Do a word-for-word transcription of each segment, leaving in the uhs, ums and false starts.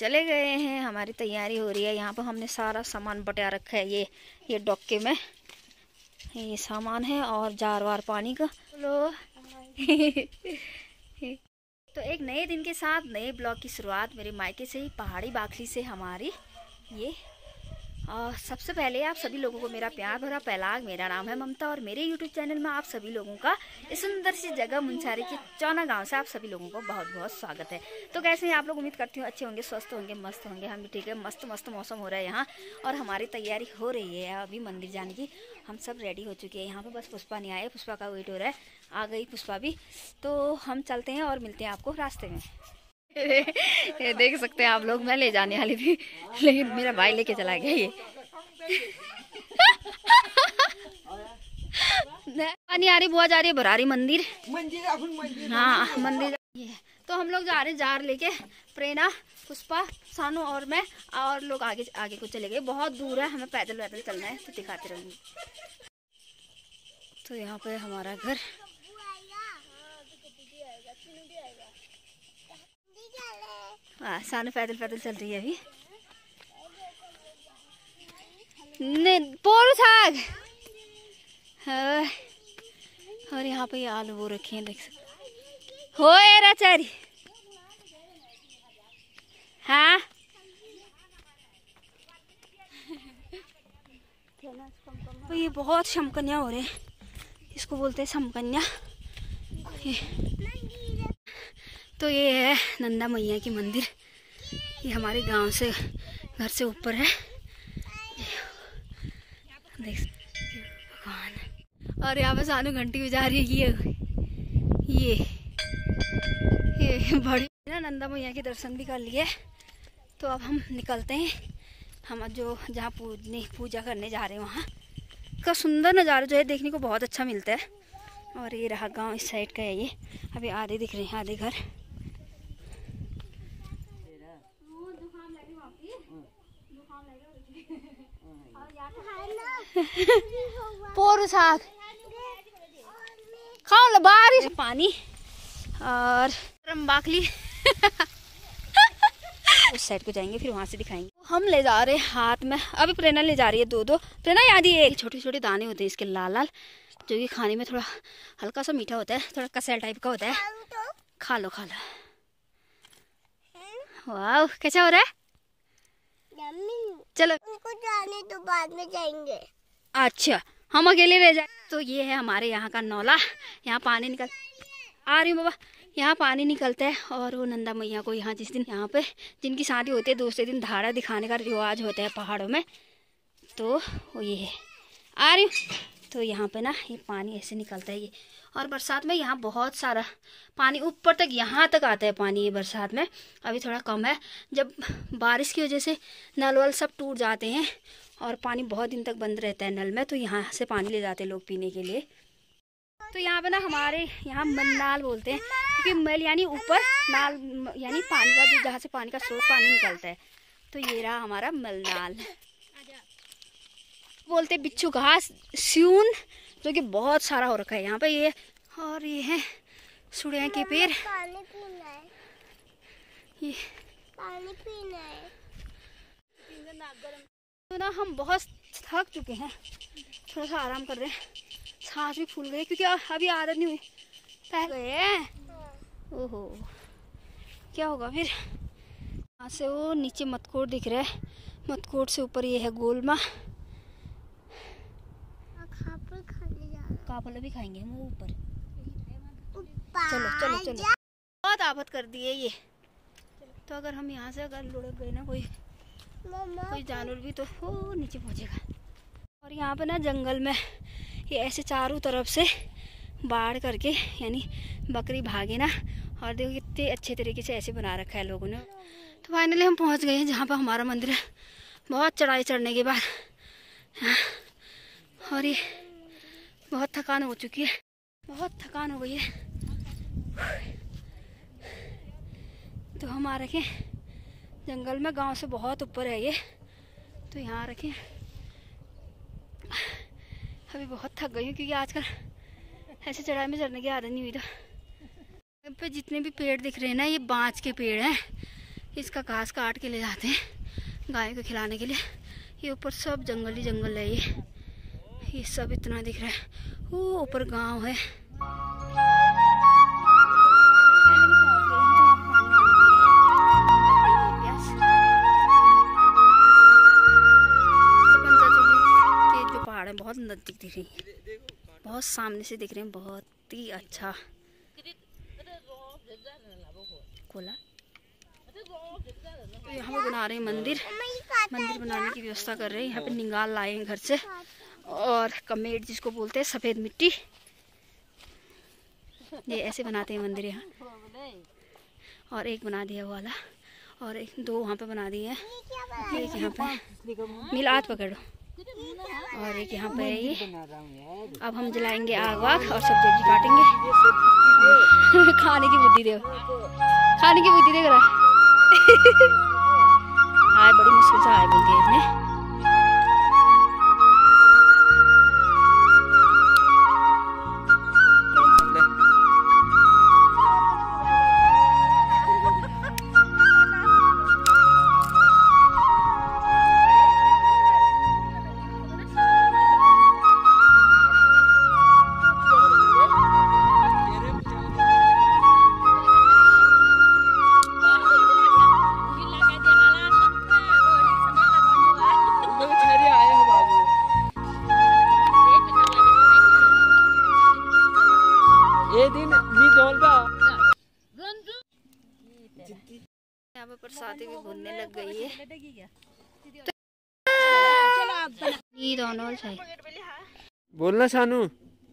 चले गए हैं, हमारी तैयारी हो रही है। यहाँ पर हमने सारा सामान बटा रखा है। ये ये डॉक्के में ये सामान है और जार वार पानी का। लो तो एक नए दिन के साथ नए ब्लॉग की शुरुआत मेरे मायके से ही, पहाड़ी बाखली से हमारी ये। और सबसे पहले आप सभी लोगों को मेरा प्यार भरा पैलाग। मेरा नाम है ममता और मेरे यूट्यूब चैनल में आप सभी लोगों का इस सुंदर सी जगह मुंसारी के चौना गांव से आप सभी लोगों को बहुत बहुत स्वागत है। तो कैसे हैं आप लोग? उम्मीद करती हूँ अच्छे होंगे, स्वस्थ होंगे, मस्त होंगे। हम भी ठीक है, मस्त मस्त मौसम हो रहा है यहाँ और हमारी तैयारी हो रही है अभी मंदिर जाने की। हम सब रेडी हो चुके हैं। यहाँ पर बस पुष्पा नहीं आए, पुष्पा का वेट हो रहा है। आ गई पुष्पा भी, तो हम चलते हैं और मिलते हैं आपको रास्ते में। ये देख सकते हैं आप लोग, मैं ले जाने वाली थी लेकिन मेरा भाई लेके चला गया। ये पानी आ रही, बुआ जा रही है भरारी मंदिर। हाँ मंदिर। ये तो हम लोग जा रहे हैं जार लेके, प्रेरणा, पुष्पा, सानू और मैं, और लोग आगे आगे को चले गए। बहुत दूर है, हमें पैदल पैदल चलना है, तो दिखाते रहूंगी। तो यहाँ पे हमारा घर। हाँ सानू पैदल पैदल चल रही है अभी। पोरू साग। हाँ। और यहाँ पे ये आलू वो रखे हैं, देख सकते हो। राचारी। हाँ तो ये बहुत शमकन्या हो रहे हैं, इसको बोलते हैं शमकन्या। तो ये है नंदा मैया की मंदिर। ये हमारे गांव से, घर से ऊपर है, देख भगवान। और यहाँ पे सानू घंटी बजा रही है। ये ये ये बड़ी ना नंदा मैया के दर्शन भी कर लिए। तो अब हम निकलते हैं, हम जो जहाँ पूजने पूजा करने जा रहे हैं वहाँ का सुंदर नज़ारा जो है देखने को बहुत अच्छा मिलता है। और ये रहा गांव, इस साइड का है ये। अभी आधे दिख रहे हैं, आधे घर। पोरू साग खाओ लो, बारिश पानी और बाखली। उस साइड को जाएंगे, फिर वहां से दिखाएंगे। हम ले जा रहे हैं हाथ में, अभी प्रेरणा ले जा रही है दो दो। प्रेरणा याद ही एक छोटे छोटे दाने होते हैं इसके लाल लाल, जो कि खाने में थोड़ा हल्का सा मीठा होता है, थोड़ा कसेल टाइप का होता है। खा लो खा लो। वाह कैसा हो रहा है? चलो उनको जाने तो बाद में जाएंगे। अच्छा हम अकेले रह जाए। तो ये है हमारे यहाँ का नौला। यहाँ पानी निकल आ रही बाबा, यहाँ पानी निकलता है। और वो नंदा मैया को यहाँ जिस दिन यहाँ पे जिनकी शादी होती है दूसरे दिन धारा दिखाने का रिवाज होता है पहाड़ों में। तो वो ये है आ रही। तो यहाँ पे ना ये पानी ऐसे निकलता है ये। और बरसात में यहाँ बहुत सारा पानी ऊपर तक, यहाँ तक आता है पानी। ये बरसात में अभी थोड़ा कम है, जब बारिश की वजह से नल वल सब टूट जाते हैं और पानी बहुत दिन तक बंद रहता है नल में, तो यहाँ से पानी ले जाते हैं लोग पीने के लिए। तो यहाँ पे ना हमारे यहाँ मलनाल बोलते हैं, क्योंकि मल यानी ऊपर, नाल यानी पानी का, जो जहाँ से पानी का स्रोत पानी निकलता है। तो ये रहा हमारा मलनाल। बोलते बिच्छू घास, स्यून, जो कि बहुत सारा हो रखा है यहाँ पे ये। और ये है सुड़िया के पेड़। पानी पीना है, ये पानी पीना है। तो ना हम बहुत थक चुके हैं, थोड़ा सा आराम कर रहे हैं। सांस भी फूल गई क्योंकि अभी आदत नहीं हुई। पह गए। ओहो क्या होगा फिर। यहाँ से वो नीचे मतकोट दिख रहा है, मतकोट से ऊपर ये है गोलमा। कापल भी खाएंगे हम वो ऊपर। चलो चलो चलो, बहुत आफत कर दी है ये। तो अगर हम यहाँ से अगर लुढ़क गए ना, कोई कोई जानवर भी, तो वो नीचे पहुँचेगा। और यहाँ पे ना जंगल में ये ऐसे चारों तरफ से बाढ़ करके, यानी बकरी भागे ना। और देखो कितने अच्छे तरीके से ऐसे बना रखा है लोगों ने। तो फाइनली हम पहुँच गए हैं जहाँ पर हमारा मंदिर है, बहुत चढ़ाई चढ़ने के बाद। और ये बहुत थकान हो चुकी है, बहुत थकान हो गई है। तो हम आ रखे जंगल में, गांव से बहुत ऊपर है ये। तो यहाँ रखे। अभी बहुत थक गई हूँ, क्योंकि आजकल ऐसे चढ़ाई में चढ़ने की आदत नहीं हुई। तो पे जितने भी पेड़ दिख रहे हैं ना, ये बांज के पेड़ हैं। इसका घास काट के ले जाते हैं गाय को खिलाने के लिए। ये ऊपर सब जंगल ही जंगल है, ये ये सब इतना दिख रहा है। वो ऊपर गांव है। बहुत नजदीक दिख रही है, बहुत सामने से दिख रहे हैं, बहुत ही अच्छा खोला। तो यहाँ पे बना रहे हैं मंदिर, मंदिर बनाने की व्यवस्था कर रहे हैं। यहाँ पे निगाल लाए हैं घर से, और कमेट जिसको बोलते हैं सफ़ेद मिट्टी, ये ऐसे बनाते हैं मंदिर यहाँ। और एक बना दिया वाला, और एक दो वहाँ पे बना दिए हैं, एक यहाँ पे मिलाद पकड़ो, और एक यहाँ पे ये। अब हम जलाएंगे आग वाग और सब्जी वब्जी काटेंगे। खाने की बुद्धि दे, खाने की बुद्धि देख रहा आए, बड़ी मुश्किल से आए बोलती है इसने। यहाँ पे प्रसादी भी भुनने लग गई है। ये दोनों चाहिए बोलना शानू।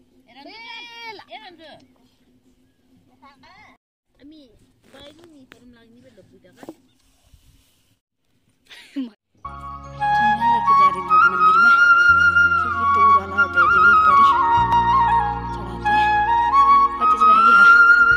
लेके जा रही दूध मंदिर में, क्योंकि दूध वाला होता है जो ये परी चढ़ाते हैं। पच्चीस रहेगी। हाँ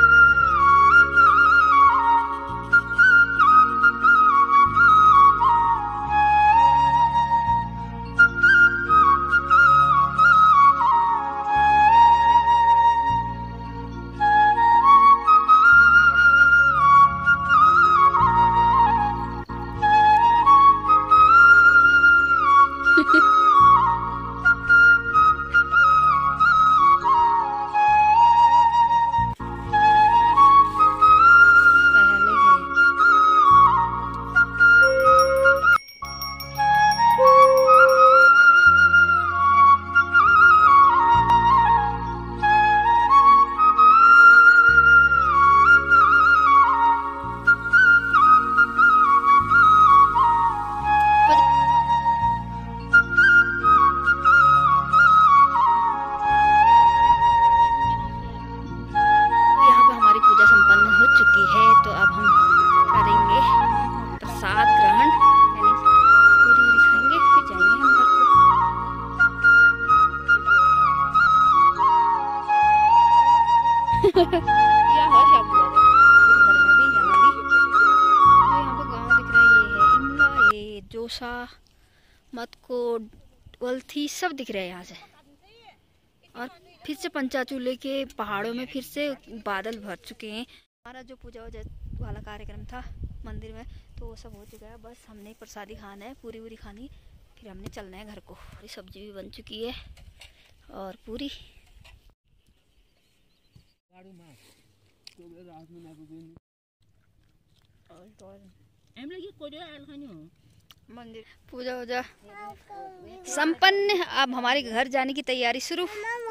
या हर शब्द बोला उधर में भी, यहाँ भी। तो यहाँ पे गांव दिख रहा है, ये है इमला, ये जोसा, मतको, वल्थी सब दिख रहे हैं यहाँ से। और फिर से पंचाचूले के पहाड़ों में फिर से बादल भर चुके हैं। हमारा जो पूजा वूजा वाला कार्यक्रम था मंदिर में तो वो सब हो चुका है। बस हमने प्रसादी खाना है, पूरी पूरी खानी, फिर हमने चलना है घर को। सब्जी भी बन चुकी है और पूरी मंदिर पूजा वूजा संपन्न। अब हमारे घर जाने की तैयारी शुरू।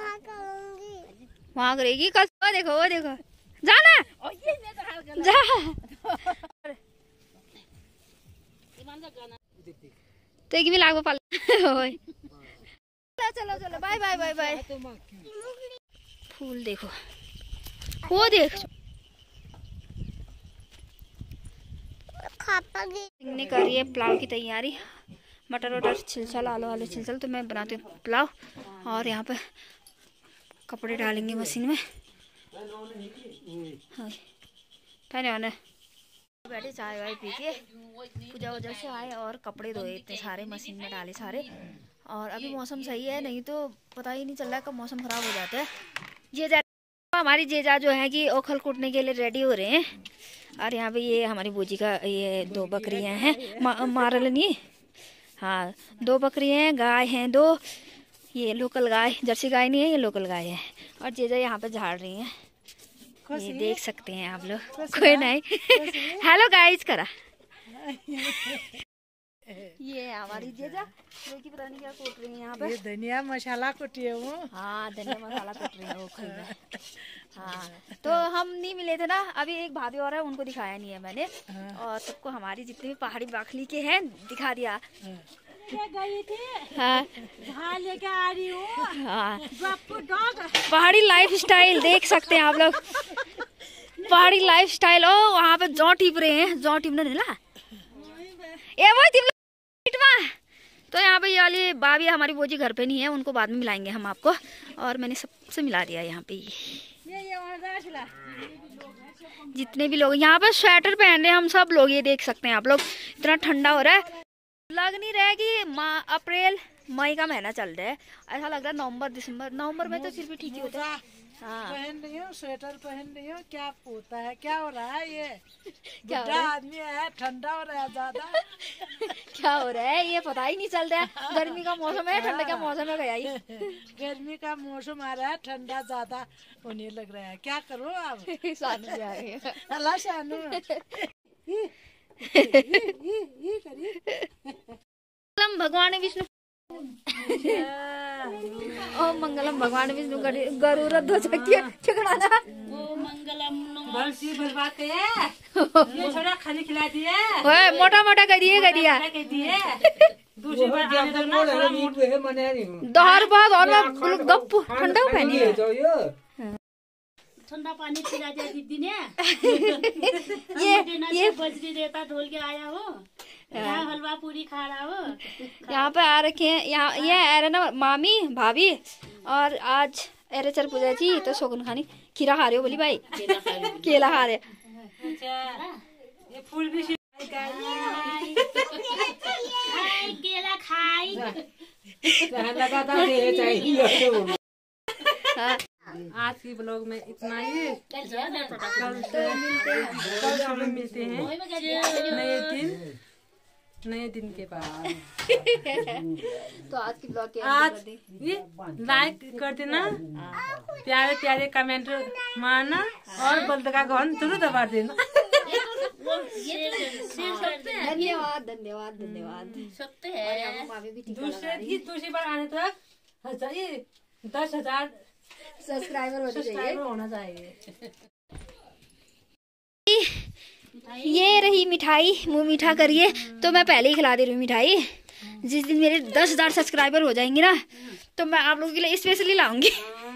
वहाँ करेगी कल। वो देखो वो देखो, जाना जा तो एक भी लागू पाल। चलो चलो बाय बाय बाय बाय। फूल देखो, वो देख ने करी है पुलाव की तैयारी। मटर वटर छिलछल, आलू आलू छिलछल, तो मैं बनाती हूँ पुलाव। और यहाँ पे कपड़े डालेंगे मशीन में। हाँ बैठे चाय वाय पी के पूजा वजह से आए और कपड़े धोए इतने सारे, मशीन में डाले सारे। और अभी मौसम सही है, नहीं तो पता ही नहीं चल रहा है कब मौसम खराब हो जाता है। ये हमारी जेजा जो है कि ओखल कूटने के लिए रेडी हो रहे हैं। और यहाँ पे ये हमारी बूजी का ये दो बकरियां हैं, मा, मारल नहीं, हाँ दो बकरियां हैं, गाय हैं दो, ये लोकल गाय, जर्सी गाय नहीं है, ये लोकल गाय है। और जेजा यहाँ पे झाड़ रही हैं, ये देख सकते हैं आप लोग। कोई नहीं हेलो गाइस करा। ये हमारी जेजा जो कि पता नहीं क्या कूट रही है यहाँ पे। ये धनिया मसाला कुटी है वो। हाँ धनिया मसाला कूट रही है वो खुद में। हाँ तो हम नहीं मिले थे ना, अभी एक भाभी और है, उनको दिखाया नहीं है मैंने। और सबको हमारी जितनी भी पहाड़ी बाखली के हैं दिखा दिया। गई थी हाँ हाँ लेके आ रही हूँ। हाँ डॉग पहाड़ी लाइफ स्टाइल देख सकते हैं आप लोग, पहाड़ी लाइफ स्टाइल। ओ वहाँ पे जौ टिप रहे हैं, जौ टिपने नहीं ए वो टिप। तो यहाँ पे ये वाली भाभी हमारी बोजी घर पे नहीं है, उनको बाद में मिलाएंगे हम आपको। और मैंने सबसे मिला दिया यहाँ पे ये जितने भी लोग यहाँ पे स्वेटर पहन रहे हैं हम सब लोग, ये देख सकते हैं आप लोग। इतना ठंडा हो रहा है, लग नहीं रहा है कि अप्रैल मई का महीना चल रहा है, ऐसा लग रहा है नवंबर दिसंबर। नवंबर में तो फिर भी ठीक ही होता है। हाँ पहन रही हूँ, स्वेटर पहन रही हूँ, क्या होता है, क्या हो रहा है, ये क्या हो बुढ़ा रहा है? आदमी है, ठंडा हो रहा है ज्यादा। क्या हो रहा है ये पता ही नहीं चल रहा है। गर्मी का मौसम है, ठंडा का मौसम है गया ही। गर्मी का मौसम आ रहा है, ठंडा ज्यादा होने लग रहा है, क्या करो अब। शादी से आ रही है। अल्लाह शानू मंगलम भगवान विष्णु ओम मंगलम भगवान विष्णु गरुड़ ध्वज छिकड़ाना। बंसी बर्बाद ये छोड़ा खाली खिला दिए, ओए मोटा मोटा कर दिए कर दिया दूसरी बार आने दो ना, थोड़ा मोटा। दोहर बाद और मैं गप ठंडा पहनी है। ठंडा पानी पिला दिया दीदी ने। ये ये बजरी रेता ढोल के आया हो, यहाँ हलवा पूरी खा रहा हो। यहाँ पे आ रखे हैं, यहाँ ये आ रहे ना मामी भाभी। और आज अरे चल पूजा जी तो शोगुन खानी खीरा खा रहे हो बोली भाई, केला खा रहे। ये फूल भी केला खाई हाँ आज की ब्लॉग में इतना ही। कल से मिलते हैं, कल सुबह मिलते हैं नए दिन, नए दिन के बाद। तो आज की ब्लॉग के आज ये लाइक कर देना, प्यारे प्यारे कमेंट मारना और बल्द का घन जरूर दबा देना। धन्यवाद धन्यवाद धन्यवाद। सकते और हैं यहाँ पे भाभी भी टीका लगा दूसरे रही की दूसरी बार आने तक हजार ये दस हजार सब्सक्राइबर होने चाहिए। सब्सक्राइबर होना चाहिए। ये रही मिठाई, मुंह मीठा करिए। तो मैं पहले ही खिला दे रही हूँ मिठाई। जिस दिन मेरे दस हजार सब्सक्राइबर हो जाएंगे ना तो मैं आप लोगों के लिए स्पेशली लाऊंगी।